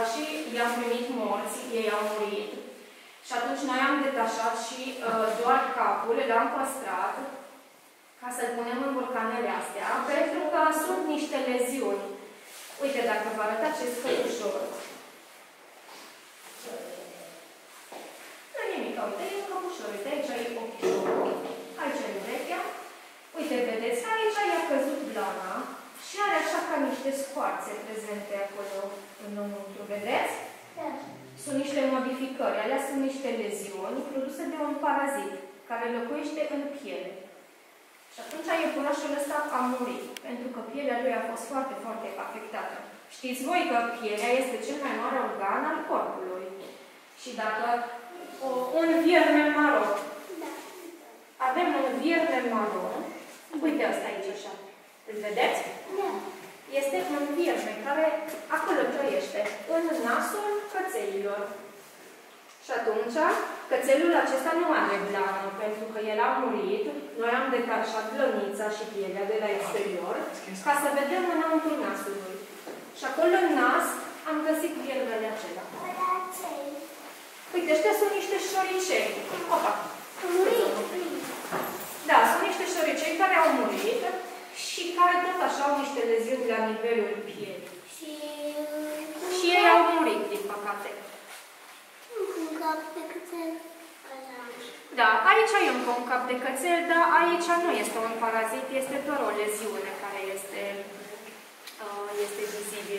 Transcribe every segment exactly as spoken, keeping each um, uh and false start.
și i-am primit morți, ei au murit. Și atunci noi am detașat și uh, doar capul, l-am păstrat ca să-l punem în borcanele astea, pentru că sunt niște leziuni. Uite, dacă vă arăt acest căpușor. Nu nimic, uite, e un căpușor. Uite, aici e ochișorul, aici e urechea. Uite, vedeți, aici i-a căzut blana și are așa ca niște scoarțe prezente acolo înăuntru, vedeți? Da. Sunt niște modificări, alea sunt niște leziuni produse de un parazit care locuiește în piele. Și atunci iepurașul ăsta a murit, pentru că pielea lui a fost foarte, foarte afectată. Știți voi că pielea este cel mai mare organ al corpului. Și dacă o, un vierne maro, da. Avem un vierne maro, uite asta aici așa, îl vedeți? Da. Este un vierne care acolo trăiește, în nasul cățelilor. Și atunci, cățelul acesta nu are blană, pentru că el a murit. Noi am detașat blănița și pielea de la exterior, ca să vedem înăuntru nasului. Și acolo în nas am găsit viermele acela. Uite, ăștia sunt niște șoricei. Opa! Da, sunt niște șoricei care au murit și care tot așa au niște leziuni la nivelul pielii. Și, și ei au murit, din păcate. Un cap de cățel. Da, aici e încă un cap de cățel, dar aici nu este un parazit, este doar o leziune care este, uh, este vizibil.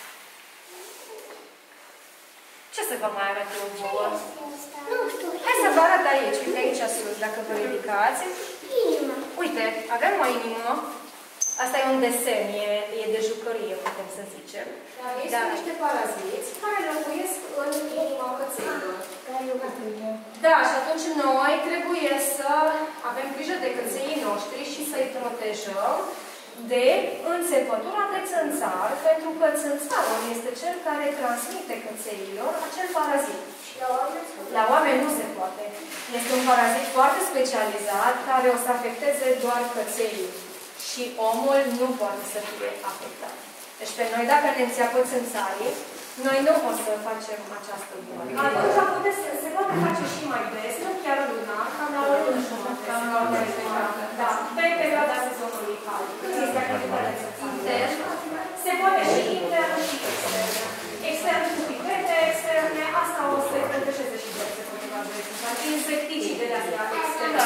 Ce să vă mai arăt eu vouă? Nu știu. Hai să vă arăt aici, uite aici sus, dacă vă ridicați. Inimă. Uite, avem o inimă. Asta e un desen, e, e de jucărie, putem să zicem. Dar ei sunt niște paraziți care locuiesc în inima cățelilor. Da, și atunci noi trebuie să avem grijă de cățelii noștri și să-i protejăm de înțepătura de țânțar, pentru că țânțarul este cel care transmite cățelilor acel parazit. La oameni nu se poate. Este un parazit foarte specializat care o să afecteze doar cățelii. Și omul nu poate să fie afectat. Deci pe noi, dacă ne înțeapă țânțarii, noi nu o să facem această boală. Atunci puteți, se poate face și mai des, nu chiar lunar, cam la o lună jumătate. Da, pe perioada sezonului cald. Când este activitatea intern, se poate și intern și extern. Extern cu pipete externe, asta o să protejeze și de se poate la de țânțari. Insecticide de astea externe.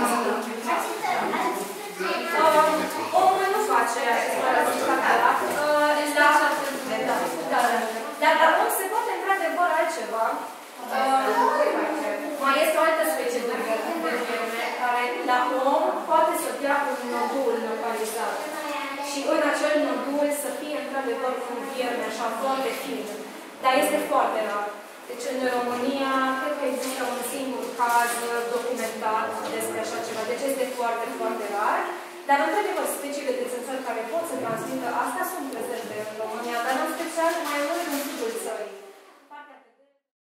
Omul nu face acest parazit cataract. Dar la om se poate într-adevăr altceva. Mai este o altă specie de vierme care la om poate să dea un nodul localizat. Și în acel nodul să fie într-adevăr un vierme așa foarte fin. Dar este foarte rar. Deci în România, cred că există un singur caz documentat despre așa ceva. Deci este foarte, foarte rar.